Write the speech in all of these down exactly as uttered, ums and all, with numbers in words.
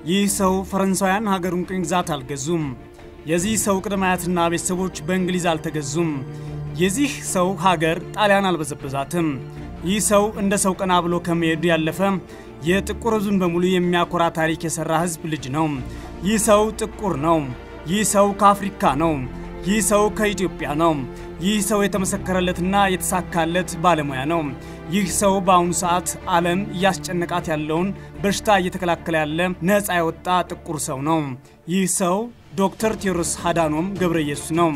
ይህ ሰው ፈረንሳውያን ሀገሩን ቅኝ ግዛት አልገዙም። የዚህ ሰው ቅድማያትና ቤተሰቦች በእንግሊዝ አልተገዙም። የዚህ ሰው ሀገር ጣሊያን አልበዘበዛትም። ይህ ሰው እንደ ሰው ቀና ብሎ ከመሄዱ ያለፈ የጥቁር ሕዝብን በሙሉ የሚያኮራ ታሪክ የሰራ ሕዝብ ልጅ ነው። ይህ ሰው ጥቁር ነው። ይህ ሰው ከአፍሪካ ነው። ይህ ሰው ከኢትዮጵያ ነው። ይህ ሰው የተመሰከረለትና የተሳካለት ባለሙያ ነው። ይህ ሰው በአሁኑ ሰዓት ዓለም እያስጨነቃት ያለውን በሽታ እየተከላከለ ያለ ነፃ የወጣ ጥቁር ሰው ነው። ይህ ሰው ዶክተር ቴዎድሮስ አዳኖም ገብረየሱስ ነው።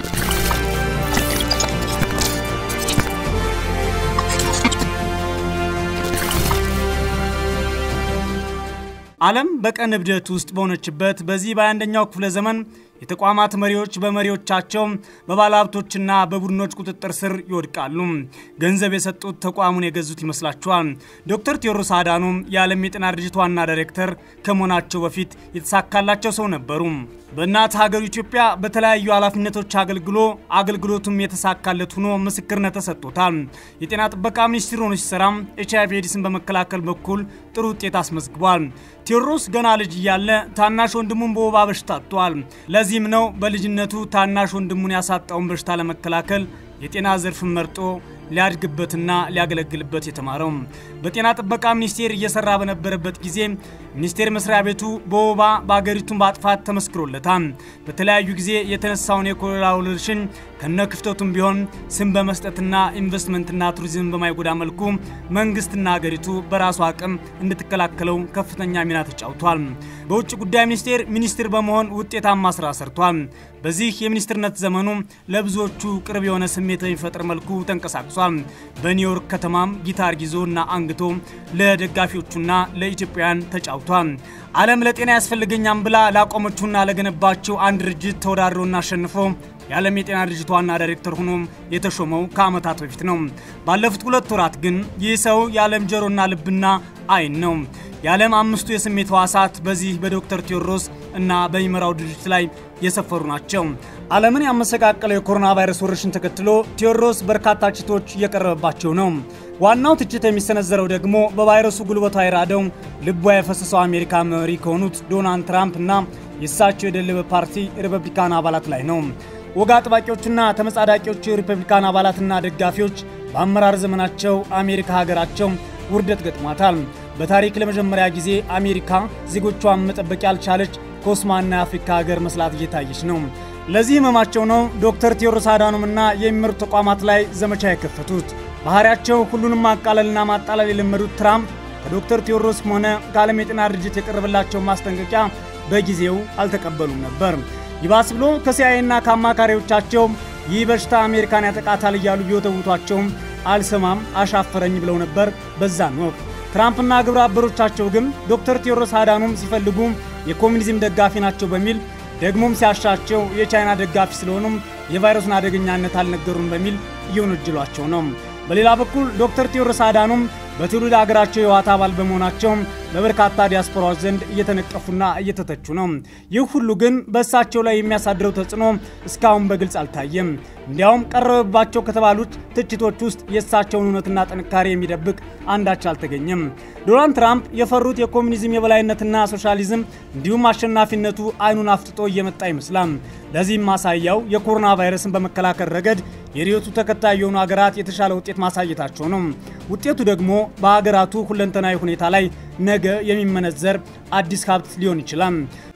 ዓለም በቀን እብደት ውስጥ በሆነችበት በዚህ በአንደኛው ክፍለ ዘመን የተቋማት መሪዎች በመሪዎቻቸው በባለሀብቶችና በቡድኖች ቁጥጥር ስር ይወድቃሉ። ገንዘብ የሰጡት ተቋሙን የገዙት ይመስላቸዋል። ዶክተር ቴዎድሮስ አዳኖም የዓለም የጤና ድርጅት ዋና ዳይሬክተር ከመሆናቸው በፊት የተሳካላቸው ሰው ነበሩ። በእናት ሀገር ኢትዮጵያ በተለያዩ ኃላፊነቶች አገልግሎ አገልግሎቱም የተሳካለት ሆኖ ምስክርነት ተሰጥቶታል። የጤና ጥበቃ ሚኒስትር ሆኖ ሲሰራ ኤች አይ ቪ ኤድስን በመከላከል በኩል ጥሩ ውጤት አስመዝግቧል። ቴዎድሮስ ገና ልጅ እያለ ታናሽ ወንድሙን በወባ በሽታ አጥቷል። ለዚህም ነው በልጅነቱ ታናሽ ወንድሙን ያሳጣውን በሽታ ለመከላከል የጤና ዘርፍ መርጦ ሊያድግበትና ሊያገለግልበት የተማረው። በጤና ጥበቃ ሚኒስቴር እየሰራ በነበረበት ጊዜ ሚኒስቴር መስሪያ ቤቱ በወባ በአገሪቱን ባጥፋት ተመስክሮለታል። በተለያዩ ጊዜ የተነሳውን የኮሌራ ወረርሽኝ ከነክፍተቱም ቢሆን ስም በመስጠትና ኢንቨስትመንትና ቱሪዝም በማይጎዳ መልኩ መንግስትና አገሪቱ በራሱ አቅም እንድትከላከለው ከፍተኛ ሚና ተጫውቷል። በውጭ ጉዳይ ሚኒስቴር ሚኒስትር በመሆን ውጤታማ ስራ ሰርቷል። በዚህ የሚኒስትርነት ዘመኑ ለብዙዎቹ ቅርብ የሆነ ስሜት በሚፈጥር መልኩ ተንቀሳቅሷል። በኒውዮርክ ከተማም ጊታር ይዞና አንግቶ ለደጋፊዎቹና ለኢትዮጵያውያን ተጫውቷል። ዓለም ለጤና ያስፈልገኛም ብላ ላቆመችውና ለገነባቸው አንድ ድርጅት ተወዳድሮና አሸንፎ የዓለም የጤና ድርጅት ዋና ዳይሬክተር ሆኖ የተሾመው ከዓመታት በፊት ነው። ባለፉት ሁለት ወራት ግን ይህ ሰው የዓለም ጆሮና ልብና አይን ነው። የዓለም አምስቱ የስሜት ሕዋሳት በዚህ በዶክተር ቴዎድሮስ እና በሚመራው ድርጅት ላይ የሰፈሩ ናቸው። ዓለምን ያመሰቃቀለው የኮሮና ቫይረስ ወረርሽኝ ተከትሎ ቴዎድሮስ በርካታ ትችቶች እየቀረበባቸው ነው። ዋናው ትችት የሚሰነዘረው ደግሞ በቫይረሱ ጉልበቷ የራደው ልቧ የፈሰሰው አሜሪካ መሪ ከሆኑት ዶናልድ ትራምፕ እና የእሳቸው የደለበ ፓርቲ ሪፐብሊካን አባላት ላይ ነው። ወግ አጥባቂዎችና ተመጻዳቂዎች የሪፐብሊካን አባላትና ደጋፊዎች በአመራር ዘመናቸው አሜሪካ ሀገራቸው ውርደት ገጥሟታል። በታሪክ ለመጀመሪያ ጊዜ አሜሪካ ዜጎቿን መጠበቅ ያልቻለች ኮስማና የአፍሪካ ሀገር መስላት እየታየች ነው። ለዚህ ህመማቸው ነው ዶክተር ቴዎድሮስ አዳኖምና የሚመሩት ተቋማት ላይ ዘመቻ የከፈቱት። ባህሪያቸው ሁሉንም ማቃለልና ማጣለል የለመዱት ትራምፕ ከዶክተር ቴዎድሮስም ሆነ ከዓለም የጤና ድርጅት የቀረበላቸው ማስጠንቀቂያ በጊዜው አልተቀበሉም ነበር። ይባስ ብሎ ከሲአይኤና ከአማካሪዎቻቸው ይህ በሽታ አሜሪካን ያጠቃታል እያሉ ቢወተውቷቸው አልሰማም አሻፈረኝ ብለው ነበር በዛን ወቅት። ትራምፕና ግብረ አበሮቻቸው ግን ዶክተር ቴዎድሮስ አዳኖም ሲፈልጉ የኮሙኒዝም ደጋፊ ናቸው በሚል ደግሞም ሲያሻቸው የቻይና ደጋፊ ስለሆኑም የቫይረሱን አደገኛነት አልነገሩን በሚል እየወነጀሏቸው ነው። በሌላ በኩል ዶክተር ቴዎድሮስ አዳኖም በትውልድ ሀገራቸው የዋታ አባል በመሆናቸው በበርካታ ዲያስፖራዎች ዘንድ እየተነቀፉና እየተተቹ ነው። ይህ ሁሉ ግን በእሳቸው ላይ የሚያሳድረው ተጽዕኖ እስካሁን በግልጽ አልታየም። እንዲያውም ቀረበባቸው ከተባሉት ትችቶች ውስጥ የእሳቸውን እውነትና ጥንካሬ የሚደብቅ አንዳች አልተገኘም። ዶናልድ ትራምፕ የፈሩት የኮሙኒዝም የበላይነትና ሶሻሊዝም እንዲሁም አሸናፊነቱ አይኑን አፍጥጦ እየመጣ ይመስላል። ለዚህም ማሳያው የኮሮና ቫይረስን በመከላከል ረገድ የሪዮቱ ተከታይ የሆኑ ሀገራት የተሻለ ውጤት ማሳየታቸው ነው። ውጤቱ ደግሞ በሀገራቱ ሁለንተናዊ ሁኔታ ላይ ነገ የሚመነዘር አዲስ ሀብት ሊሆን ይችላል።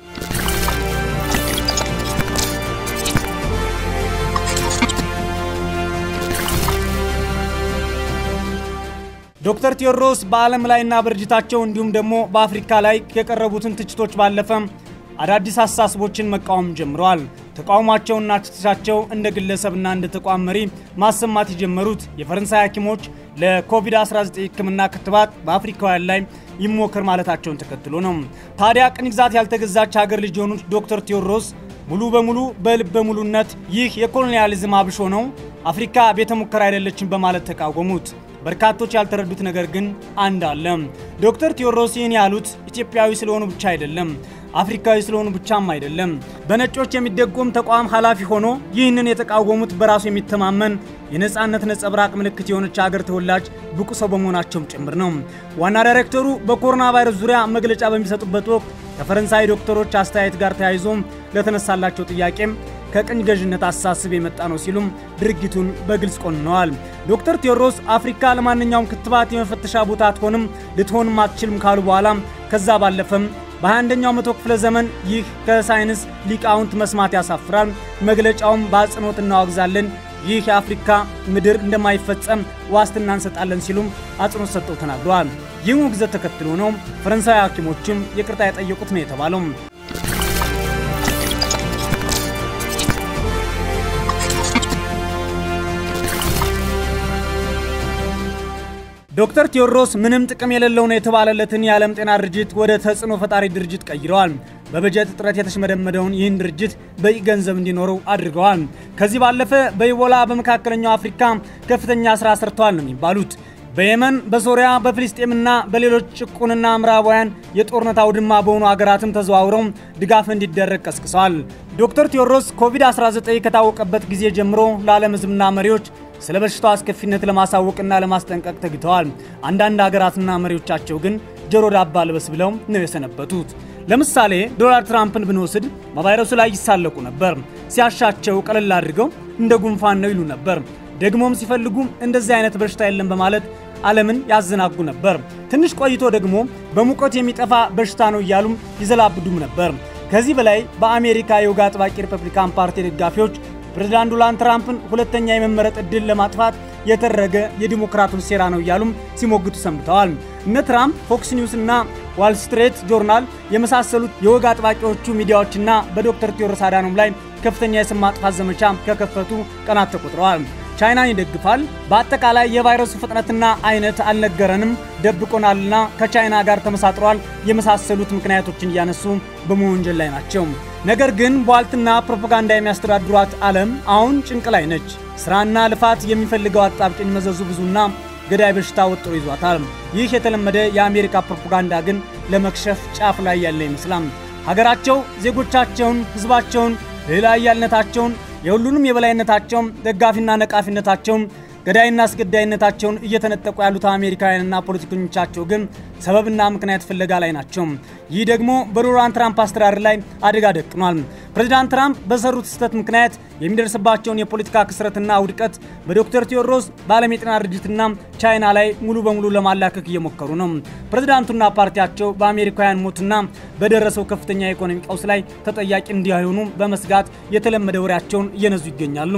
ዶክተር ቴዎድሮስ በዓለም ላይና በድርጅታቸው እንዲሁም ደግሞ በአፍሪካ ላይ የቀረቡትን ትችቶች ባለፈ አዳዲስ አሳስቦችን መቃወም ጀምረዋል። ተቃውሟቸውና ትችታቸው እንደ ግለሰብና እንደ ተቋም መሪ ማሰማት የጀመሩት የፈረንሳይ ሐኪሞች ለኮቪድ አስራ ዘጠኝ ሕክምና ክትባት በአፍሪካውያን ላይ ይሞከር ማለታቸውን ተከትሎ ነው። ታዲያ ቅኝ ግዛት ያልተገዛች ሀገር ልጅ የሆኑት ዶክተር ቴዎድሮስ ሙሉ በሙሉ በልበ ሙሉነት ይህ የኮሎኒያሊዝም አብሾ ነው፣ አፍሪካ ቤተ ሙከራ አይደለችም በማለት ተቃወሙት። በርካቶች ያልተረዱት ነገር ግን አንድ አለ። ዶክተር ቴዎድሮስ ይህን ያሉት ኢትዮጵያዊ ስለሆኑ ብቻ አይደለም። አፍሪካዊ ስለሆኑ ብቻም አይደለም። በነጮች የሚደጎም ተቋም ኃላፊ ሆኖ ይህንን የተቃወሙት በራሱ የሚተማመን የነጻነት ነጸብራቅ ምልክት የሆነች ሀገር ተወላጅ ብቁ ሰው በመሆናቸውም ጭምር ነው። ዋና ዳይሬክተሩ በኮሮና ቫይረስ ዙሪያ መግለጫ በሚሰጡበት ወቅት ከፈረንሳይ ዶክተሮች አስተያየት ጋር ተያይዞ ለተነሳላቸው ጥያቄም ከቅኝ ገዥነት አሳስብ የመጣ ነው ሲሉም ድርጊቱን በግልጽ ቆንነዋል። ዶክተር ቴዎድሮስ አፍሪካ ለማንኛውም ክትባት የመፈተሻ ቦታ አትሆንም ልትሆንም አትችልም ካሉ በኋላ ከዛ ባለፈም በሃያ አንደኛው መቶ ክፍለ ዘመን ይህ ከሳይንስ ሊቃውንት መስማት ያሳፍራል፣ መግለጫውም በአጽንኦት እናወግዛለን፣ ይህ የአፍሪካ ምድር እንደማይፈጸም ዋስትና እንሰጣለን ሲሉም አጽንኦት ሰጥተው ተናግረዋል። ይህን ውግዘት ተከትሎ ነው ፈረንሳይ ሐኪሞችም ይቅርታ የጠየቁት ነው የተባለው። ዶክተር ቴዎድሮስ ምንም ጥቅም የሌለው ነው የተባለለትን የዓለም ጤና ድርጅት ወደ ተጽዕኖ ፈጣሪ ድርጅት ቀይረዋል። በበጀት እጥረት የተሽመደመደውን ይህን ድርጅት በቂ ገንዘብ እንዲኖረው አድርገዋል። ከዚህ ባለፈ በኢቦላ በመካከለኛው አፍሪካ ከፍተኛ ስራ ሰርተዋል ነው የሚባሉት። በየመን፣ በሶሪያ፣ በፍልስጤምና በሌሎች ጭቁንና ምዕራባውያን የጦርነት አውድማ በሆኑ ሀገራትም ተዘዋውረው ድጋፍ እንዲደረግ ቀስቅሰዋል። ዶክተር ቴዎድሮስ ኮቪድ አስራ ዘጠኝ ከታወቀበት ጊዜ ጀምሮ ለዓለም ሕዝብና መሪዎች ስለ በሽታው አስከፊነት ለማሳወቅና ለማስጠንቀቅ ተግተዋል። አንዳንድ ሀገራትና መሪዎቻቸው ግን ጆሮ ዳባ ልበስ ብለው ነው የሰነበቱት። ለምሳሌ ዶናልድ ትራምፕን ብንወስድ በቫይረሱ ላይ ይሳለቁ ነበር። ሲያሻቸው ቀለል አድርገው እንደ ጉንፋን ነው ይሉ ነበር። ደግሞም ሲፈልጉ እንደዚህ አይነት በሽታ የለም በማለት ዓለምን ያዘናጉ ነበር። ትንሽ ቆይቶ ደግሞ በሙቀት የሚጠፋ በሽታ ነው እያሉም ይዘላብዱም ነበር። ከዚህ በላይ በአሜሪካ የወግ አጥባቂ ሪፐብሊካን ፓርቲ ደጋፊዎች ፕሬዝዳንት ዶናልድ ትራምፕን ሁለተኛ የመመረጥ ዕድል ለማጥፋት የተደረገ የዲሞክራቶች ሴራ ነው እያሉም ሲሞግቱ ሰምተዋል። እነ ትራምፕ ፎክስ ኒውስ እና ዋል ስትሪት ጆርናል የመሳሰሉት የወግ አጥባቂዎቹ ሚዲያዎችና በዶክተር ቴዎድሮስ አዳኖም ላይ ከፍተኛ የስም ማጥፋት ዘመቻ ከከፈቱ ቀናት ተቆጥረዋል። ቻይናን ይደግፋል፣ በአጠቃላይ የቫይረሱ ፍጥነትና አይነት አልነገረንም፣ ደብቆናልና ከቻይና ጋር ተመሳጥሯል የመሳሰሉት ምክንያቶችን እያነሱ በመወንጀል ላይ ናቸው። ነገር ግን ቧልትና ፕሮፓጋንዳ የሚያስተዳድሯት ዓለም አሁን ጭንቅ ላይ ነች። ስራና ልፋት የሚፈልገው አጣብቂኝ መዘዙ ብዙና ገዳይ በሽታ ወጥሮ ይዟታል። ይህ የተለመደ የአሜሪካ ፕሮፓጋንዳ ግን ለመክሸፍ ጫፍ ላይ ያለ ይመስላል። ሀገራቸው ዜጎቻቸውን፣ ህዝባቸውን፣ ሉዓላዊነታቸውን፣ የሁሉንም የበላይነታቸውን፣ ደጋፊና ነቃፊነታቸውን፣ ገዳይና አስገዳይነታቸውን እየተነጠቁ ያሉት አሜሪካውያንና ፖለቲከኞቻቸው ግን ሰበብና ምክንያት ፍለጋ ላይ ናቸው። ይህ ደግሞ በዶናልድ ትራምፕ አስተዳደር ላይ አደጋ ደቅኗል። ፕሬዝዳንት ትራምፕ በሰሩት ስህተት ምክንያት የሚደርስባቸውን የፖለቲካ ክስረትና ውድቀት በዶክተር ቴዎድሮስ በዓለም የጤና ድርጅትና ቻይና ላይ ሙሉ በሙሉ ለማላከክ እየሞከሩ ነው። ፕሬዝዳንቱና ፓርቲያቸው በአሜሪካውያን ሞትና በደረሰው ከፍተኛ የኢኮኖሚ ቀውስ ላይ ተጠያቂ እንዲሆኑ በመስጋት የተለመደ ወሬያቸውን እየነዙ ይገኛሉ።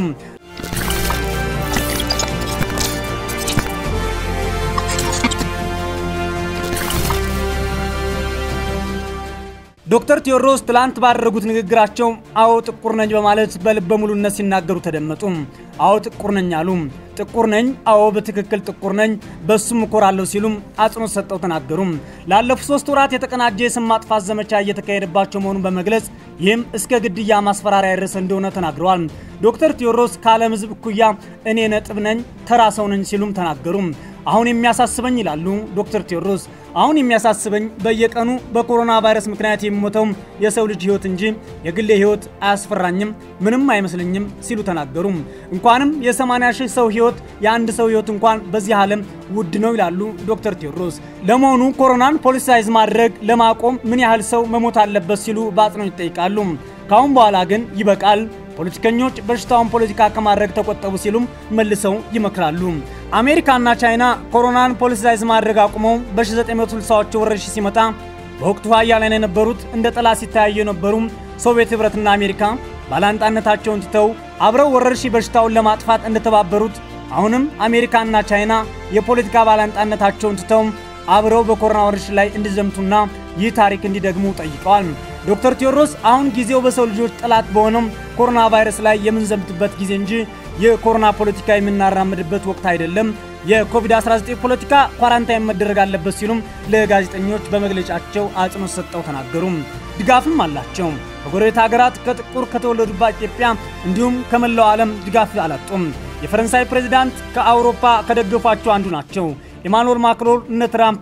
ዶክተር ቴዎድሮስ ትላንት ባደረጉት ንግግራቸው አዎ ጥቁር ነኝ በማለት በልበ ሙሉነት ሲናገሩ ተደመጡ። አዎ ጥቁር ነኝ አሉ። ጥቁር ነኝ፣ አዎ በትክክል ጥቁር ነኝ፣ በሱም እኮራለሁ ሲሉም አጽንኦት ሰጥተው ተናገሩ። ላለፉት ሶስት ወራት የተቀናጀ የስም ማጥፋት ዘመቻ እየተካሄደባቸው መሆኑን በመግለጽ ይህም እስከ ግድያ ማስፈራሪያ የደረሰ እንደሆነ ተናግረዋል። ዶክተር ቴዎድሮስ ከዓለም ሕዝብ እኩያ እኔ ነጥብ ነኝ፣ ተራ ሰው ነኝ ሲሉም ተናገሩ። አሁን የሚያሳስበኝ ይላሉ ዶክተር ቴዎድሮስ፣ አሁን የሚያሳስበኝ በየቀኑ በኮሮና ቫይረስ ምክንያት የሚሞተው የሰው ልጅ ህይወት እንጂ የግሌ ህይወት አያስፈራኝም፣ ምንም አይመስለኝም ሲሉ ተናገሩ። እንኳንም የሰማንያ ሺህ ሰው ህይወት የአንድ ሰው ህይወት እንኳን በዚህ ዓለም ውድ ነው ይላሉ ዶክተር ቴዎድሮስ። ለመሆኑ ኮሮናን ፖለቲሳይዝ ማድረግ ለማቆም ምን ያህል ሰው መሞት አለበት ሲሉ በአጽንኦት ይጠይቃሉ። ካሁን በኋላ ግን ይበቃል፣ ፖለቲከኞች በሽታውን ፖለቲካ ከማድረግ ተቆጠቡ ሲሉም መልሰው ይመክራሉ። አሜሪካና ቻይና ኮሮናን ፖለቲሳይዝ ማድረግ አቁመው በ1960ዎቹ ወረርሽኝ ሲመጣ በወቅቱ ኃያላን የነበሩት እንደ ጠላት ሲታዩ የነበሩ ሶቪየት ህብረትና አሜሪካ ባላንጣነታቸውን ትተው አብረው ወረርሽኝ በሽታውን ለማጥፋት እንደተባበሩት አሁንም አሜሪካና ቻይና የፖለቲካ ባላንጣነታቸውን ትተው አብረው በኮሮና ወረርሽኝ ላይ እንዲዘምቱና ይህ ታሪክ እንዲደግሙ ጠይቀዋል። ዶክተር ቴዎድሮስ አሁን ጊዜው በሰው ልጆች ጠላት በሆነው ኮሮና ቫይረስ ላይ የምንዘምትበት ጊዜ እንጂ የኮሮና ፖለቲካ የምናራምድበት ወቅት አይደለም፣ የኮቪድ አስራ ዘጠኝ ፖለቲካ ኳራንታይን መደረግ አለበት ሲሉም ለጋዜጠኞች በመግለጫቸው አጽንኦት ሰጥተው ተናገሩ። ድጋፍም አላቸው። ከጎረቤት ሀገራት ከጥቁር ከተወለዱባት ኢትዮጵያ እንዲሁም ከመላው ዓለም ድጋፍ አላጡም። የፈረንሳይ ፕሬዝዳንት ከአውሮፓ ከደገፏቸው አንዱ ናቸው። ኢማኑኤል ማክሮን እነ ትራምፕን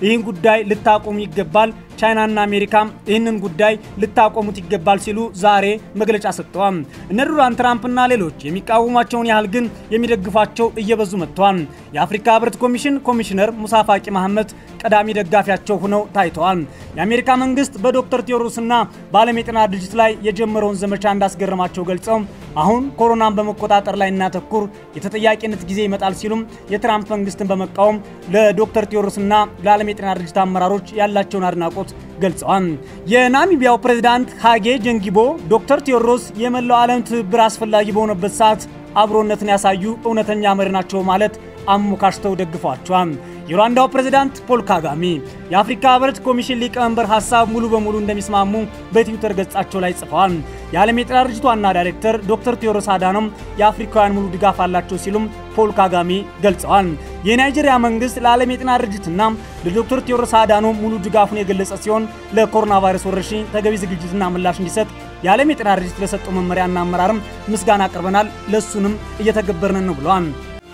ይህን ጉዳይ ልታቆሙ ይገባል ቻይናና አሜሪካ ይህንን ጉዳይ ልታቆሙት ይገባል ሲሉ ዛሬ መግለጫ ሰጥተዋል። እነ ዶናልድ ትራምፕና ሌሎች የሚቃወሟቸውን ያህል ግን የሚደግፏቸው እየበዙ መጥተዋል። የአፍሪካ ህብረት ኮሚሽን ኮሚሽነር ሙሳ ፋቂ መሐመድ ቀዳሚ ደጋፊያቸው ሆነው ታይተዋል። የአሜሪካ መንግስት በዶክተር ቴዎድሮስና በዓለም የጤና ድርጅት ላይ የጀመረውን ዘመቻ እንዳስገረማቸው ገልጸው አሁን ኮሮናን በመቆጣጠር ላይ እናተኩር የተጠያቂነት ጊዜ ይመጣል ሲሉም የትራምፕ መንግስትን በመቃወም ለዶክተር ቴዎድሮስና ለዓለም የጤና ድርጅት አመራሮች ያላቸውን አድናቆት ገልጸዋል። የናሚቢያው ፕሬዝዳንት ሃጌ ጀንጊቦ ዶክተር ቴዎድሮስ የመላው ዓለም ትብብር አስፈላጊ በሆነበት ሰዓት አብሮነትን ያሳዩ እውነተኛ መሪ ናቸው ማለት አሞካሽተው ደግፈዋቸዋል። የሩዋንዳው ፕሬዝዳንት ፖል ካጋሜ የአፍሪካ ህብረት ኮሚሽን ሊቀመንበር ሐሳብ ሙሉ በሙሉ እንደሚስማሙ በትዊተር ገጻቸው ላይ ጽፈዋል። የዓለም የጤና ድርጅት ዋና ዳይሬክተር ዶክተር ቴዎድሮስ አዳኖም የአፍሪካውያን ሙሉ ድጋፍ አላቸው ሲሉም ፖል ካጋሜ ገልጸዋል። የናይጄሪያ መንግስት ለዓለም የጤና ድርጅትና ለዶክተር ቴዎድሮስ አዳኖም ሙሉ ድጋፉን የገለጸ ሲሆን ለኮሮና ቫይረስ ወረርሽኝ ተገቢ ዝግጅትና ምላሽ እንዲሰጥ የዓለም የጤና ድርጅት ለሰጠው መመሪያና አመራርም ምስጋና አቅርበናል ለሱንም እየተገበርን ነው ብለዋል።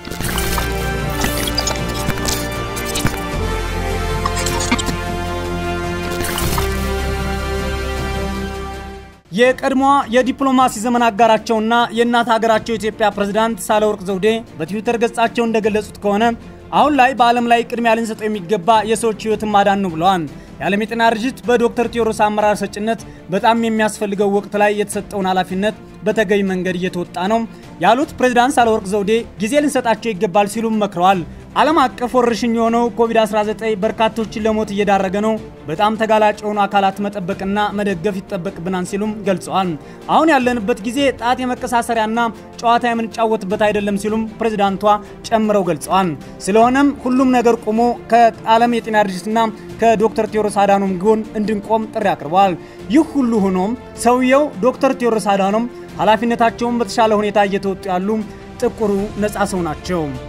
የቀድሞዋ የዲፕሎማሲ ዘመን አጋራቸውና የእናት ሀገራቸው ኢትዮጵያ ፕሬዝዳንት ሳህለወርቅ ዘውዴ በትዊተር ገጻቸው እንደገለጹት ከሆነ አሁን ላይ በዓለም ላይ ቅድሚያ ልንሰጠው የሚገባ የሰዎች ህይወት ማዳን ነው ብለዋል። የዓለም የጤና ድርጅት በዶክተር ቴዎድሮስ አመራር ሰጭነት በጣም የሚያስፈልገው ወቅት ላይ የተሰጠውን ኃላፊነት በተገቢ መንገድ እየተወጣ ነው ያሉት ፕሬዝዳንት ሳህለወርቅ ዘውዴ ጊዜ ልንሰጣቸው ይገባል ሲሉም መክረዋል። ዓለም አቀፍ ወረርሽኝ የሆነው ኮቪድ አስራ ዘጠኝ በርካቶችን ለሞት እየዳረገ ነው። በጣም ተጋላጭ የሆኑ አካላት መጠበቅና መደገፍ ይጠበቅብናል ሲሉም ገልጸዋል። አሁን ያለንበት ጊዜ ጣት የመቀሳሰሪያና ጨዋታ የምንጫወትበት አይደለም ሲሉም ፕሬዝዳንቷ ጨምረው ገልጸዋል። ስለሆነም ሁሉም ነገር ቆሞ ከዓለም የጤና ድርጅትና ከዶክተር ቴዎድሮስ አዳኖም ጎን እንድንቆም ጥሪ አቅርበዋል። ይህ ሁሉ ሆኖም ሰውየው ዶክተር ቴዎድሮስ አዳኖም ኃላፊነታቸውን በተሻለ ሁኔታ እየተወጡ ያሉ ጥቁሩ ነፃ ሰው ናቸው።